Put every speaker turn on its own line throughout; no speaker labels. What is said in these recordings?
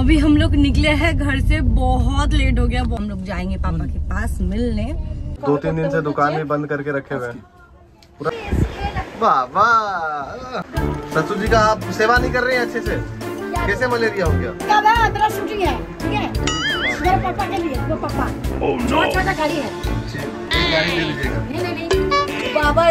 अभी हम लोग निकले हैं घर से, बहुत लेट हो गया। हम लोग जाएंगे पापा के पास मिलने।
2-3 दिन से दुकान भी बंद करके रखे हुए हैं। वाह वाह, ससुर जी का आप सेवा नहीं कर रहे हैं अच्छे से, कैसे मलेरिया हो गया?
मेरा शूटिंग है, ठीक है? मेरे पापा के लिए, वो पापा छोटा गाड़ी है,
गाड़ी दे दीजिएगा।
नहीं बाबा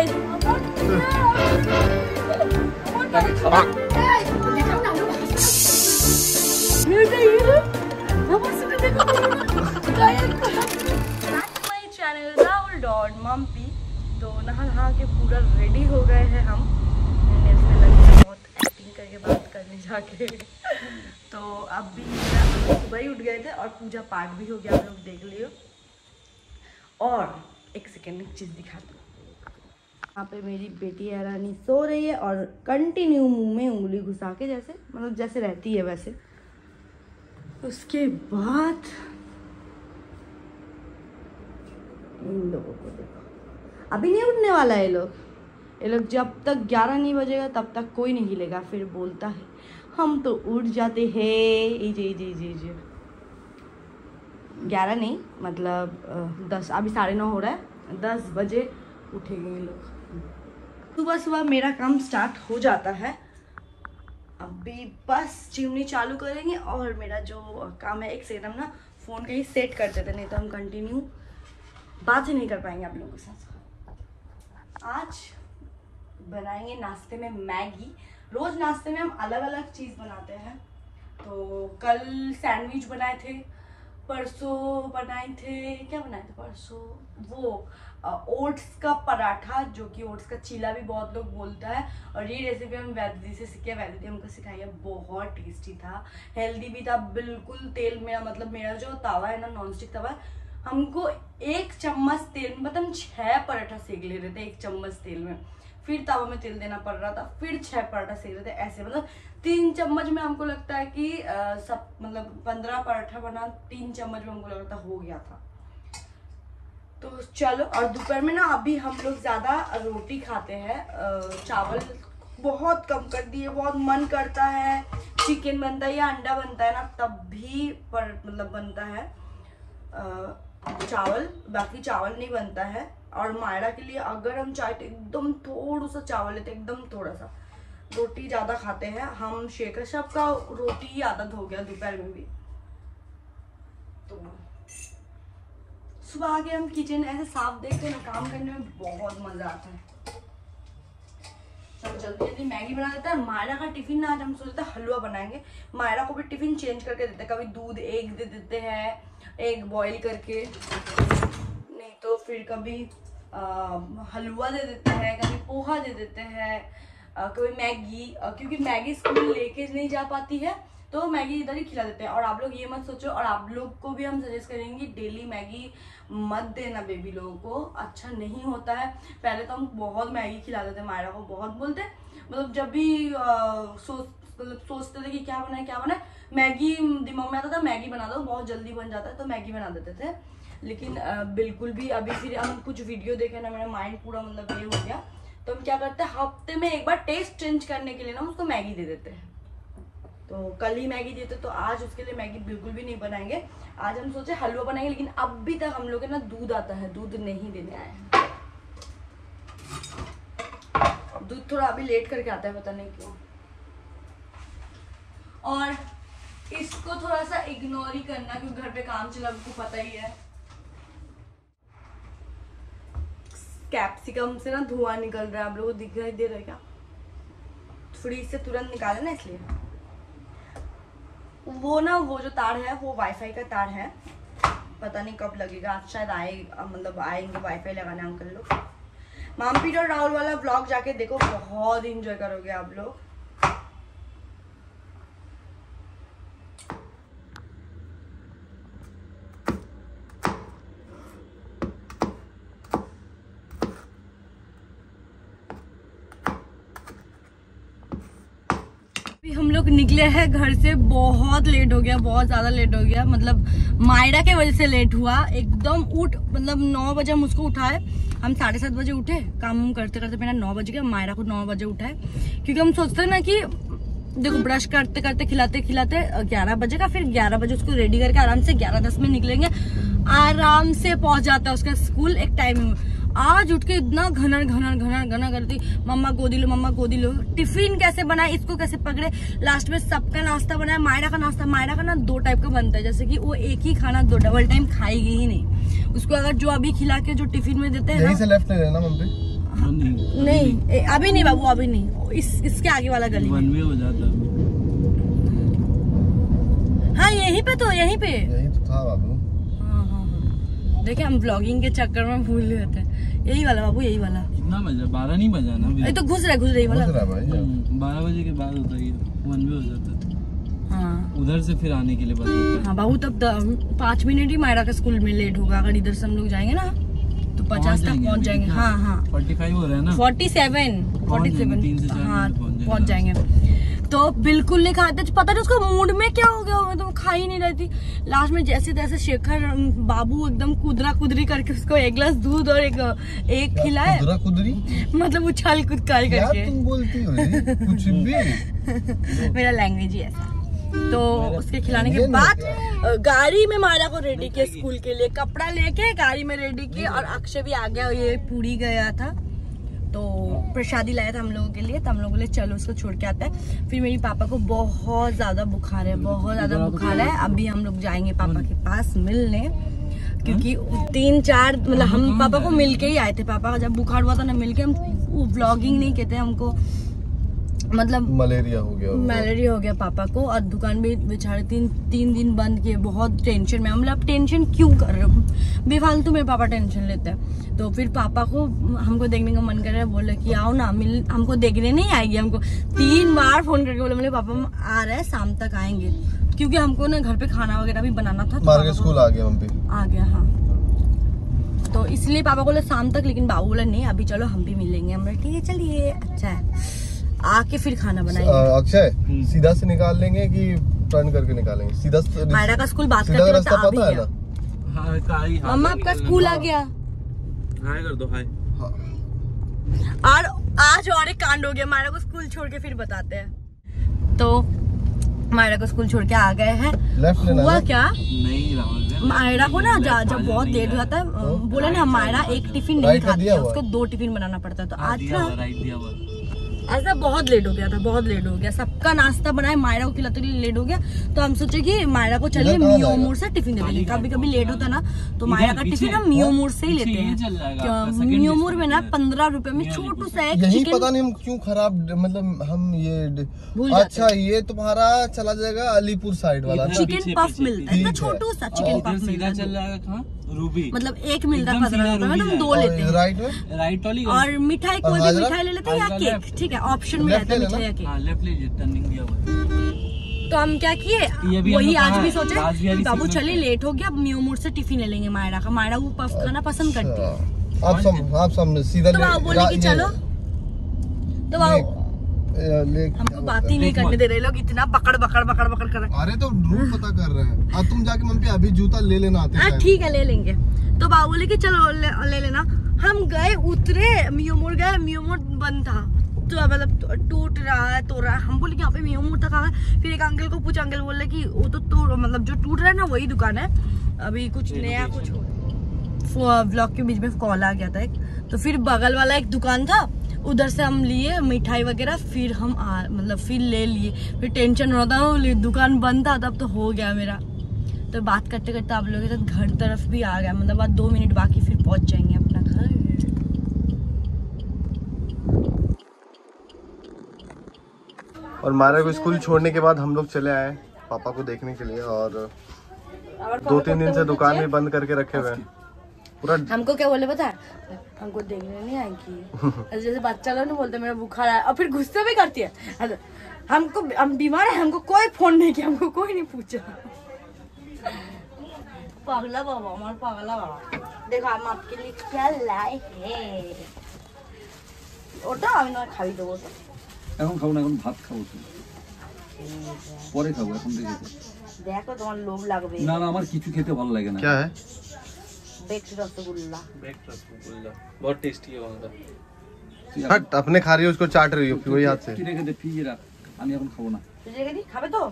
राहुल.मम्पी। तो नहा के पूरा रेडी हो गए हैं हम। मैंने इसमें लगी बहुत एक्टिंग करके बात करने जाके। तो अब भी सुबह ही उठ गए थे और पूजा पाठ भी हो गया, आप लोग देख लियो। और एक सेकेंड एक चीज़ दिखा दो। यहाँ पे मेरी बेटी रानी सो रही है और कंटिन्यू मुंह में उंगली घुसा के, जैसे मतलब जैसे रहती है वैसे। उसके बाद इन लोगों को देखो, अभी नहीं उठने वाला है ये लोग जब तक 11 नहीं बजेगा तब तक कोई नहीं हिलेगा। फिर बोलता है हम तो उठ जाते हैं। जी 11 नहीं, मतलब 10, अभी 9:30 हो रहा है। 10 बजे उठेंगे ये लोग। सुबह सुबह मेरा काम स्टार्ट हो जाता है। अभी बस चिमनी चालू करेंगे और मेरा जो काम है, एक सेकंड हम ना फ़ोन कहीं सेट कर देते, नहीं तो हम कंटिन्यू बात ही नहीं कर पाएंगे आप लोगों के साथ। आज बनाएंगे नाश्ते में मैगी। रोज़ नाश्ते में हम अलग अलग चीज़ बनाते हैं। तो कल सैंडविच बनाए थे, परसों बनाए थे, क्या बनाए थे परसों, वो ओट्स का पराठा, जो कि ओट्स का चीला भी बहुत लोग बोलता है। और ये रेसिपी हम वैद्य से सीखे, वैद्य हमको सिखाई है। बहुत टेस्टी था, हेल्दी भी था बिल्कुल। तेल मेरा मतलब मेरा जो तवा है ना, नॉन स्टिक तवा है, हमको 1 चम्मच तेल में मतलब 6 पराठा सेक ले रहे थे 1 चम्मच तेल में। फिर तवा में तेल देना पड़ रहा था, फिर 6 पराठा सेक रहे थे ऐसे। मतलब 3 चम्मच में हमको लगता है कि सब मतलब 15 पराठा बना, 3 चम्मच में हमको लगता हो गया था। तो चलो, और दोपहर में ना अभी हम लोग ज़्यादा रोटी खाते हैं, चावल बहुत कम कर दिए। बहुत मन करता है, चिकन बनता है या अंडा बनता है ना, तब भी मतलब बनता है चावल, बाकी चावल नहीं बनता है। और मायरा के लिए अगर हम चाहे तो एकदम थोड़ा सा चावल लेते, एकदम थोड़ा सा। रोटी ज़्यादा खाते हैं हम, शेखर साहब का रोटी ही आदत हो गया दोपहर में भी। तो सुबह आके हम किचन ऐसे साफ देखते हैं ना, काम करने में बहुत मज़ा आता है। चलो जल्दी जल्दी मैगी बना देते हैं। मायरा का टिफिन ना आज हम सोचते हैं हलवा बनाएंगे। मायरा को भी टिफिन चेंज करके देते हैं, कभी दूध एग दे देते हैं, एग बॉईल करके, नहीं तो फिर कभी हलवा दे देते हैं, कभी पोहा दे देते हैं, कभी मैगी, क्योंकि मैगी स्कूल लेके नहीं जा पाती है तो मैगी इधर ही खिला देते हैं। और आप लोग ये मत सोचो, और आप लोग को भी हम सजेस्ट करेंगे डेली मैगी मत देना बेबी लोगों को, अच्छा नहीं होता है। पहले तो हम बहुत मैगी खिला देते, मायरा को बहुत बोलते, मतलब जब भी सोचते थे कि क्या बनाए, मैगी दिमाग में आता था, मैगी बना दो, बहुत जल्दी बन जाता है, तो मैगी बना देते थे। लेकिन बिल्कुल भी अभी फिर हम कुछ वीडियो देखे ना, मेरा माइंड पूरा मतलब ये हो गया। तो हम क्या करते हैं, हफ्ते में एक बार टेस्ट चेंज करने के लिए ना उसको मैगी दे देते हैं। तो कल ही मैगी देते, तो आज उसके लिए मैगी बिल्कुल भी नहीं बनाएंगे। आज हम सोचे हलवा बनाएंगे, लेकिन अभी तक हम लोग के ना दूध आता है, दूध नहीं देने आए हैं। दूध थोड़ा अभी लेट करके आता है, पता नहीं क्यों। और इसको थोड़ा सा इग्नोर ही करना, क्योंकि घर पे काम चला, आपको पता ही है। कैप्सिकम से ना धुआं निकल रहा है, आप लोगों को दिखाई दे रहा है क्या? फ्रीज से तुरंत निकाले ना, इसलिए। वो ना वो जो तार है वो वाईफाई का तार है, पता नहीं कब लगेगा, आज शायद मतलब आएंगे वाईफाई लगाने अंकल लोग। मम्पी और राहुल वाला व्लॉग जाके देखो, बहुत इंजॉय करोगे आप लोग। हम लोग निकले हैं घर से, बहुत लेट हो गया, बहुत ज्यादा लेट हो गया। मतलब मायरा के वजह से लेट हुआ एकदम। मतलब 9 बजे हम उसको उठाए, हम 7:30 बजे उठे, काम करते करते मेरा 9 बज गया। मायरा को 9 बजे उठाए, क्योंकि हम सोचते हैं ना कि देखो ब्रश करते करते खिलाते खिलाते 11 बजे का, फिर 11 बजे उसको रेडी करके आराम से 11:10 में निकलेंगे, आराम से पहुंच जाता है उसका स्कूल एक टाइम। आज उठ के इतना घना करती, मम्मा गोदी लो, मम्मा गोदी लो। टिफिन कैसे बनाए, इसको कैसे पकड़े, लास्ट में सबका नाश्ता बनाया। मायरा का नाश्ता, मायरा का ना 2 टाइप का बनता है, जैसे कि वो एक ही खाना 2 डबल टाइम खाएगी ही नहीं। उसको अगर जो अभी खिला के जो टिफिन में देते हैं,
यहीं से लेफ्ट ले लेना मम्मी।
नहीं अभी नहीं बाबू, अभी नहीं, इसके आगे वाला गली में
हो जाता।
हाँ यहीं पे तो
यही तो था बाबू।
हाँ। देखिए हम ब्लॉगिंग के चक्कर में भूल जाते हैं। यही वाला बाबू, यही वाला।
कितना बजा? 12 नहीं बजा ना,
ये तो घुस रहा वाला।
12 बजे के बाद होता है, 1 वे हो जाता है।
हाँ
उधर से फिर आने के लिए बस।
हाँ बाबू, तब 5 मिनट ही मायरा का स्कूल में लेट होगा। अगर इधर से हम लोग जाएंगे ना तो 50 तक पहुँच जाएंगे। हाँ
45 हो रहा है ना,
47 हाँ पहुँच जाएंगे। तो बिल्कुल नहीं खाते, पता नहीं उसका मूड में क्या हो गया, मैं तो खा ही नहीं रहती। लास्ट में जैसे तैसे शेखर बाबू एकदम कुदरी करके उसको 1 गिलास दूध और एक खिलाए।
कुदरी
मतलब उछाल कूदकाल करके।
तुम बोलती हो कुछ भी।
मेरा लैंग्वेज ही ऐसा। तो उसके खिलाने के बाद गाड़ी में मायरा को रेडी किया स्कूल के लिए, कपड़ा लेके गाड़ी में रेडी किया। और अक्षय भी आ गया, ये पूरी गया था तो प्रसादी लाया था हम लोगों के लिए, तो हम लोग बोले चलो उसको छोड़ के आते हैं। फिर मेरी पापा को बहुत ज्यादा बुखार है, बहुत ज्यादा बुखार है। अभी हम लोग जाएंगे पापा के पास मिलने, क्योंकि 3-4 मतलब हम पापा को मिल के ही आए थे। पापा का जब बुखार हुआ था ना, मिल के हम व्लॉगिंग नहीं कहते, हमको मतलब
मलेरिया हो गया पापा को। और दुकान भी बेचारे 3 दिन बंद किए, बहुत टेंशन में। मतलब टेंशन क्यों कर रहे हो, बेफालतू में पापा टेंशन लेते हैं। तो फिर पापा को हमको देखने का मन कर रहा है, बोले कि आओ ना मिल, हमको देखने नहीं आएगी। हमको 3 बार फोन करके बोले पापा हम आ रहे हैं, शाम तक आएंगे, क्योंकि हमको ना घर पे खाना वगैरह भी बनाना था। तो स्कूल आ गया
हाँ, तो इसलिए पापा बोले शाम तक, लेकिन बाबू बोला नहीं अभी चलो हम भी मिलेंगे। हम ठीक है चलिए, अच्छा है, आके फिर खाना बनाएंगे।
अक्षय सीधा से निकाल लेंगे कि टर्न करके निकालेंगे? सीधा
मायरा का स्कूल बात करते
रास्ता पता है ना?
हाँ मम्मा आपका स्कूल आ गया,
हाय कर दो, हाय।
और आज और एक कांड हो गया, मायरा को स्कूल छोड़ के फिर बताते हैं। तो मायरा को स्कूल छोड़ के आ गए हैं। हुआ क्या,
नहीं राहुल,
मायरा को ना जब बहुत लेट हो जाता है, बोले ना मायरा एक टिफिन नहीं खाती है, उसको 2 टिफिन बनाना पड़ता है। तो आज ना ऐसा बहुत लेट हो गया, सबका नाश्ता बनाए, मायरा को खिलाते के लिए लेट हो गया। तो हम सोचे कि मायरा को चलिए मियो मोड़ से टिफिन दे देंगे। कभी लेट होता ना तो मायरा का टिफिन हम मियो मोड़ से ही लेते हैं। मियो मोड़ में ना 15 रुपए में छोटू सा एक
चिकन। पता नहीं हम क्यों खराब, मतलब हम ये अच्छा ये तुम्हारा चला जाएगा अलीपुर साइड वाला,
चिकन पफ मिलता है, छोटू सा चिकन पफ मिलता है,
रूबी
मतलब एक मिलता है 15 रुपए में, हम 2 लेते हैं।
राइट वाली।
और मिठाई, कोई भी मिठाई ले लेते हैं या केक, ठीक है ऑप्शन में रहता है मिठाई या केक।
लेफ्ट लीजिए, टर्निंग दिया हुआ।
तो हम क्या किए, वही आज भी सोचे बाबू चलिए लेट हो गया, मियो मोड़ से टिफिन ले लेंगे मायरा का। मायरा वो पफ खाना पसंद करती है।
आप सब सीधा
तो बाबू बोले कि चलो, तो बाबू हमको बात ही नहीं करने दे रहे लोग, इतना बकड़ कर रहे।
अरे तो रूट पता कर रहे हैं। अब तुम जाके मम्मी अभी जूता ले लेना आते हैं।
ठीक है ले लेंगे। तो बाबू बोले कि चलो ले लेना। हम गए, उतरे, मियो मोड़ गए, मियो मोड़ बंद था, तो मतलब टूट रहा है, तो रहा है। हम बोले कि यहाँ पे मियो मोड़ तक आ गए। फिर एक अंकल को पूछा, अंकल बोले कि वो तो मतलब जो टूट रहा है ना वही दुकान है, अभी कुछ नया कुछ व्लॉग के बीच में कॉल आ गया था एक। तो फिर बगल वाला एक दुकान था, उधर से हम लिए मिठाई वगैरह, फिर हम मतलब फिर ले लिए। फिर टेंशन हो रहा था, दुकान बंद था तब, तो हो गया मेरा। तो बात करते करते आप लोगों के साथ घर तरफ भी आ गया, मतलब बाद 2 मिनट बाकी फिर पहुंच जाएंगे अपना घर।
और मायरा को स्कूल छोड़ने के बाद हम लोग चले आए पापा को देखने के लिए, और 2-3 दिन से दुकान भी बंद करके रखे हुए हैं पूरा।
हमको क्या बोले पता है, हमको देखने नहीं आएगी, जैसे बच्चा लोग नहीं बोलते मेरा बुखार आया, और फिर गुस्से भी करती है। हम बीमार है, हमको कोई फोन नहीं किया, हमको कोई नहीं पूछा। पागला बाबा, हमारा पागला बाबा। देखो हम आपके लिए क्या लाए हैं। ওটা আমি না খাই দেবো,
এখন খাবো না, এখন ভাত খাবো, পরে খাবো, এখন
দেখো তোমার লোভ লাগবে।
না না আমার কিছু খেতে ভালো লাগে না।
क्या है?
बेक्ड रसगुल्ला।
बहुत टेस्टी है वहाँ का।
हट, अपने खा रही हो उसको चाट रही हो वही हाथ से।
रेखे दे फ्रिज रख, আমি এখন খাবো না।
खाबे तो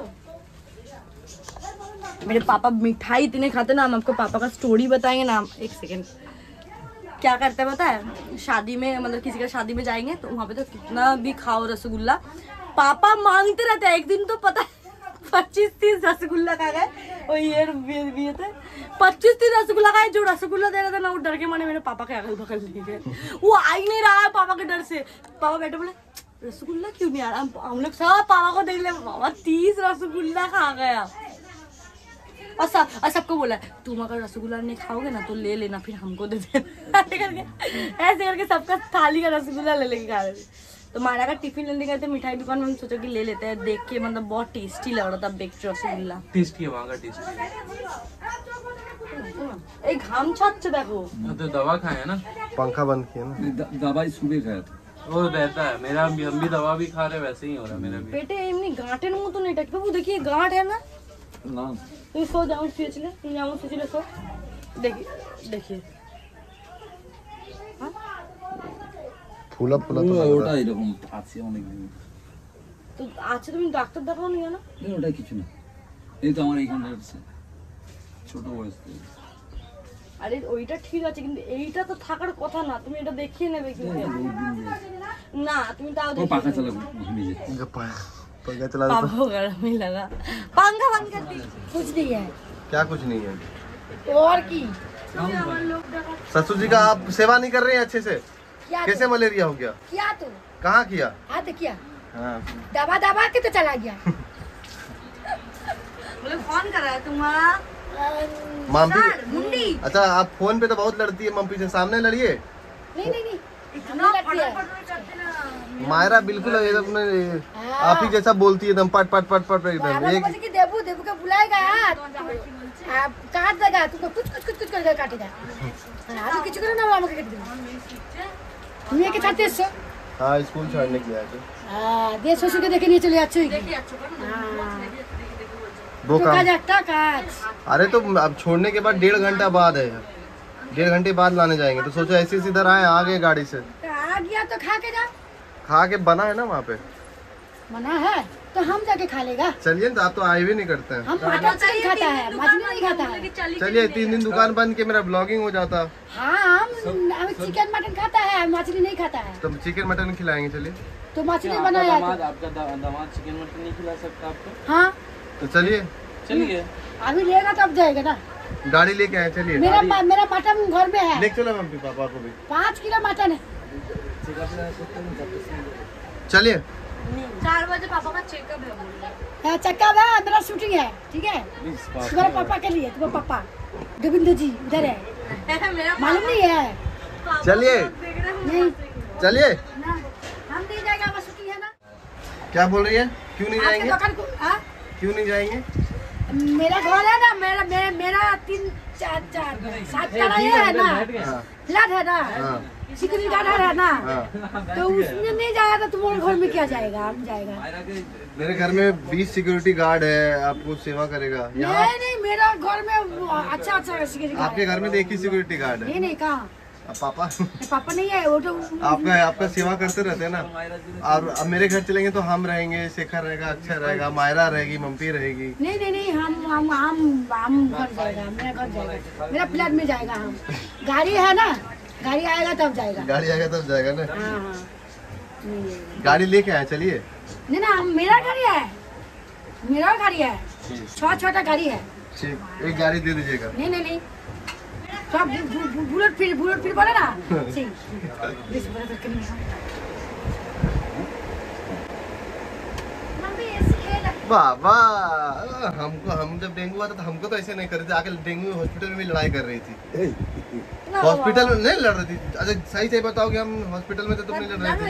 मेरे पापा मिठाई इतने खाते ना, हम आपको पापा का स्टोरी बताएंगे ना। एक सेकेंड, क्या करते हैं पता है, शादी में मतलब किसी का शादी में जाएंगे तो वहाँ पे तो कितना भी खाओ रसगुल्ला, पापा मांगते रहते हैं। एक दिन तो पता है 25-30 रसगुल्ला खा गए। और ये थे 25-30 रसगुल्ला खाए। जो रसगुल्ला दे रहा था ना वो डर के माने मेरे पापा के अगल बगल ले गए। वो आ ही नहीं रहा है पापा के डर से। पापा बैठे बोले रसगुल्ला क्यों नहीं आ रहा। हम लोग सब पापा को देख ले, पापा 30 रसगुल्ला खा गया। और सबको बोला तुम अगर रसगुल्ला नहीं खाओगे ना तो ले लेना, फिर हमको दे देना। ऐसे करके सबका थाली का रसगुल्ला ले लेके खा रहे थे। तो मारा का टिफिन लेने गए थे मिठाई दुकान में, हम सोचा कि ले लेते हैं। देख के मतलब बहुत टेस्टी लग रहा था बेक्ड रसगुल्ला।
टेस्टी है वहाँ का, टेस्टी।
एक घाम छाछ देखो
तो दवा खाए ना,
पंखा बंद किया ना।
दवाई सुबह खाया था।
वो रहता है मेरा भी, हम भी दवा भी खा रहे, वैसे ही हो रहा है मेरा भी।
बेटे एमनी गांठे मुंह तो नहीं टके। वो देखिए गांठ है ना,
না
तुम सो जाओ सोचले, तुम जाओ सोचले सो। देखिए देखिए
फूला फूला तो लग
ওটা
रहा है।
এরকম আছে অনেক দিন।
তো আচ্ছা তুমি ডাক্তার দেখাও নি না?
ওটা কিছু না, এই তো আমার এইখানটা আছে ছোট বয়স থেকে।
আরে ওইটা ঠিক আছে কিন্তু এইটা তো থাকার কথা না, তুমি এটা দেখিয়ে নেবে কিন্তু। না তুমি তাও
ও
দেখো।
পাখা চালা ঘুমিয়ে যেত।
पंखा चला दो।
पापा गरम ही लगा। पंखा बंद कर दी।
कुछ नहीं है
क्या कुछ नहीं है।
और की
ससुर जी का आप सेवा नहीं कर रहे हैं अच्छे से।
क्या
कैसे मलेरिया हो गया,
किया तो
कहाँ किया।
हाँ तो किया,
हाँ
दबा दबा के तो चला गया।
बोले कौन कर रहा है तुम्हारा
मम्मी।
मुंडी?
अच्छा आप फोन पे तो बहुत लड़ती है मम्मी से, सामने लड़िए।
नहीं नहीं नहीं
इतना
मायरा बिल्कुल एकदम आप ही जैसा बोलती है एकदम पट पट पट पट एकदम।
12
एक
बजे की देबू देबू का बुलाएगा आप काट देगा तुमको, कुछ कुछ कुछ कुछ करके काटेगा। आज किसी को ना मामा के काट देगा। तुम ये के चाहते हो?
हाँ स्कूल छोड़ने के लिए आए थे।
हां दे सोसु के देखे नहीं चले अच्छे ही।
दो
तो
काम।
काज एकटा काज।
अरे तो अब छोड़ने के बाद 1.5 घंटा बाद है, 1.5 घंटे बाद लाने जाएंगे। तो सोचो ऐसे इधर आए, आ गए गाड़ी से।
तो आ गया तो खा के जा।
खा के बना है ना वहाँ पे।
मना है तो हम जाके खा लेगा।
चलिए तो आप तो आए भी नहीं करते हैं।
हम मटन चिकन खाता है, मछली नहीं खाता है।
चलिए 3 दिन दुकान बंद के मेरा ब्लॉगिंग हो जाता।
हाँ हम चिकन मटन खाता है, मछली नहीं खाता है।
तो चिकन मटन खिलाएंगे। चलिए
तो मछली बनाया तो।
आपका दामाद चिकन मटन नहीं खिला सकता आपको?
हाँ
तो चलिए,
चलिए
अभी लेगा तब जाएगा ना।
गाड़ी लेके आए। चलिए
मेरा मटन घर में है,
लेके चलो मम्मी पापा को भी।
5 किलो मटन है।
चलिए
4 बजे पापा का चेकअप है बोल रहे हैं।
चक्का है, मेरा शूटिंग है, ठीक है। तुम्हारे पापा के लिए, तुम्हारे पापा गोविंद जी उधर है,
मेरा
मालूम नहीं है?
चलिए
नहीं
चलिए।
ना, हम नहीं जाएगा, हमारा शूटिंग है ना।
क्या बोल रही है, क्यों नहीं
आपके
जाएंगे,
दुकान को
क्यों नहीं जाएंगे।
मेरा घर है ना, मेरा 3-4-7 का ये है ना, फ्लैट है ना,
हाँ
सिक्योरिटी गार्ड है ना।
हाँ।
तो उसमें नहीं जाएगा तो तुम्हारे घर में क्या जाएगा, हम जाएगा।
मेरे घर में 20 सिक्योरिटी गार्ड है, आपको सेवा करेगा। यहाँ
नहीं मेरा घर में अच्छा सिक्योरिटी गार्ड
आपके घर में देखिए सिक्योरिटी गार्ड है।
नहीं कहाँ
अब पापा
पापा नहीं है, वो तो
आपका सेवा करते रहते हैं ना। और अब मेरे घर चलेंगे तो हम रहेंगे, शेखर रहेगा, अक्षय रहेगा, मायरा रहेगी, मम्पी रहेगी।
नहीं हम घर जाएगा, मेरा घर जाएगा, मेरा फ्लैट में जाएगा। हम गाड़ी है ना, गाड़ी आएगा तब जाएगा।
गाड़ी आएगा तब जाएगा ना।
हाँ
गाड़ी लेके आए। चलिए
नहीं ना, मेरा गाड़ी है, मेरा गाड़ी है, छोटा गाड़ी है।
ठीक, एक गाड़ी दे दीजिएगा।
नहीं सब बुलेट फिर बोले ना सही।
बाबा हम जब डेंगू आता तो हमको तो ऐसे नहीं कर रहे थे, आके डेंगू हॉस्पिटल में लड़ाई कर रही थी। हॉस्पिटल में नहीं लड़ रही थी। अच्छा सही बताओ कि हम हॉस्पिटल में तो तुम नहीं लड़ रहे थे।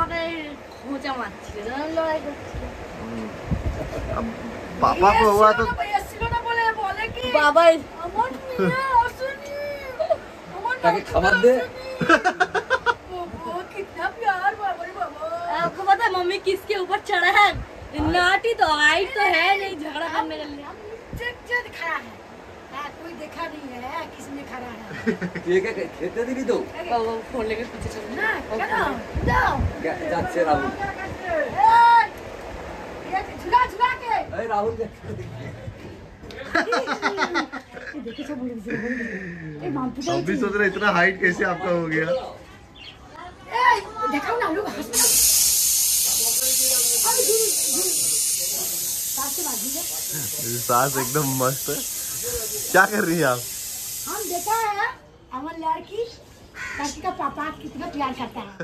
अब पापा को हुआ तो
बाबा
তাকে খাবার দে।
कितना प्यार बाबा रे बाबा।
आपको पता है मम्मी किसके ऊपर चढ़ा है? नाटी तो हाइट तो है नहीं, झगड़ा करने के लिए
जग खड़ा है, कोई देखा नहीं है किसने खड़ा है।
কে কে খেতে দিবি তো?
बाबा फोन लेके पीछे चलो
ना चलो जाओ।
যাচ্ছে রাহুল। अरे राहुल के
देखिए सब बोल रहे ए मामपी
हम भी सोच रहे इतना हाइट कैसे आपका हो गया।
देखो ना लोग
सास एकदम मस्त है। क्या कर रही है आप?
हम देखा है हमारे लड़की का पापा कितना प्यार करता है।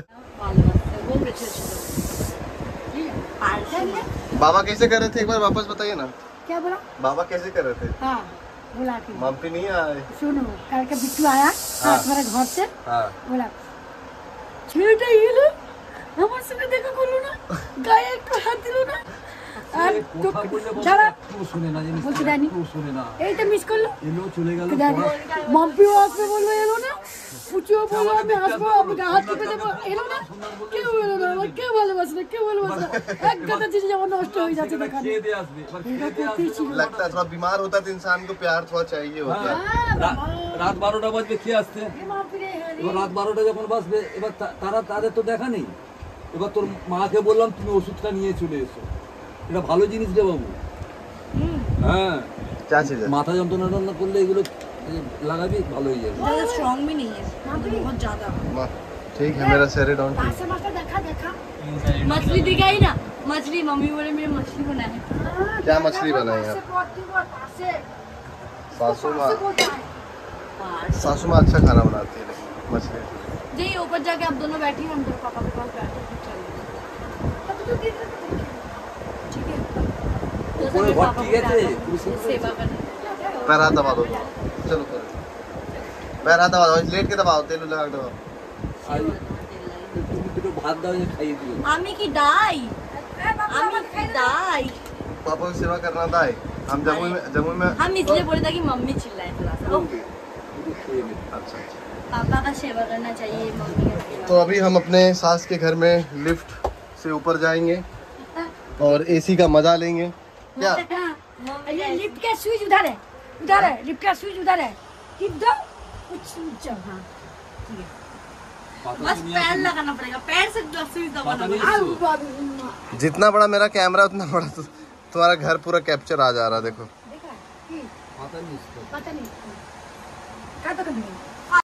बाबा कैसे कर रहे थे एक बार वापस बताइए ना।
क्या बोला?
बाबा कैसे कर रहे थे?
हाँ बोला कि
मम्मी नहीं आए।
सुनो कल का बिट्टू आया तुम्हारे घर से।
हाँ।
बोला छेटा ये लो हमारे संगे देखो बोलो ना गाय एक तो हाथ दिलो ना আর তো ছাড়া
শুনে না জিনিস
বলছি দানি
শুনে না
এইটা মিস করলো
এলো চলে গেল
মাম্পিও আসবে বললো এলো না পুচিও বললো আমি আসবো আপনাকে হাত টিপে দেবো এলো না কেউ এলো না আমার কেউ ভালোবাসে না কেউ ভালোবাসে না এক কথা জিনিস যেমন নষ্ট হয়ে যাচ্ছে দেখা
খেয়ে দিয়ে আসবে এবার খেয়ে দিয়ে আসবে
लगता है थोड़ा बीमार होता है तो इंसान को प्यार थोड़ा चाहिए होता है।
রাত 12টা বাজবে খেয়ে আসতে এবার রাত 12টা যখন বাজবে এবার তারা তাদের তো দেখা নেই। এবার তোর মাকে বললাম তুমি ওষুধটা নিয়ে চলে এসো। এটা ভালো জিনিস রে বাবু। হ্যাঁ
क्या चीज है?
মাথা যন্ত্রণা টন্ত্রণা করলে এগুলো লাগাবি ভালো হয়ে যাবে।
ज़्यादा स्ट्रॉन्ग भी नहीं है बहुत ज़्यादा।
ठीक है मेरा सेरेडॉन।
पास मास्टर देखा देखा
मछली दिखाई ना मछली मम्मी बोले मेरे मछली बनाए।
क्या मछली बनाई आप? सासू माँ अच्छा खाना बनाती है लेकिन मछली।
जी ऊपर जाके आप दोनों बैठिए हम दोनों पापा के पास बैठे ठीक है। जैसे मेरे पापा को प्यार है, सेवा करने।
पैर हाथ दबा दो। चलो करो। पैर हाथ दबा दो लेट के दबाओ तेल लगा के दबाओ।
তুমি দুটো ভাত দাও খাইয়ে দিও।
आमी की दाई आमी की दाई
पापा की सेवा करना था। हम जम्मू में
हम इसलिए बोले था कि मम्मी चिल्लाए थोड़ा सा।
दुधू खेয়ে নে। अच्छा अच्छा।
पापा का सेवा करना चाहिए मम्मी का सेवा।
तो अभी हम अपने सास के घर में लिफ्ट से ऊपर जाएंगे और एसी का मजा लेंगे। क्या?
ये लिफ्ट का स्विच उधर है लिफ्ट का स्विच उधर है टिप दो कुछ स्विच हाँ ठीक है।
बस पैर लगाना पड़ेगा पैर से स्विच दबाना पड़ेगा।
जितना बड़ा मेरा कैमरा उतना बड़ा तुम्हारा घर पूरा कैप्चर आ जा रहा देखो।
देखा पता नहीं कहाँ तक